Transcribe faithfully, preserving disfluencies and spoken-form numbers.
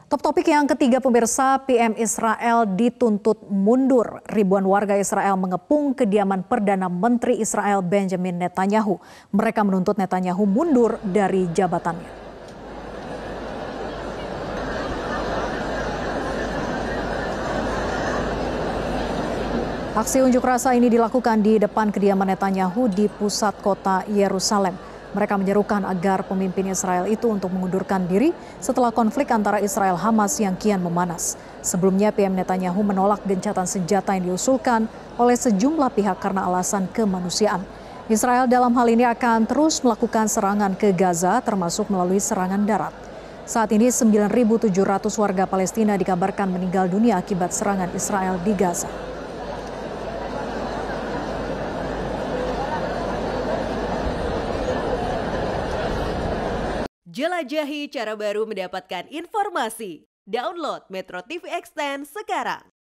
Top topik yang ketiga pemirsa, P M Israel dituntut mundur. Ribuan warga Israel mengepung kediaman Perdana Menteri Israel Benjamin Netanyahu. Mereka menuntut Netanyahu mundur dari jabatannya. Aksi unjuk rasa ini dilakukan di depan kediaman Netanyahu di pusat kota Yerusalem. Mereka menyerukan agar pemimpin Israel itu untuk mengundurkan diri setelah konflik antara Israel Hamas yang kian memanas. Sebelumnya P M Netanyahu menolak gencatan senjata yang diusulkan oleh sejumlah pihak karena alasan kemanusiaan. Israel dalam hal ini akan terus melakukan serangan ke Gaza termasuk melalui serangan darat. Saat ini sembilan ribu tujuh ratus warga Palestina dikabarkan meninggal dunia akibat serangan Israel di Gaza. Jelajahi cara baru mendapatkan informasi. Download Metro T V Extend sekarang.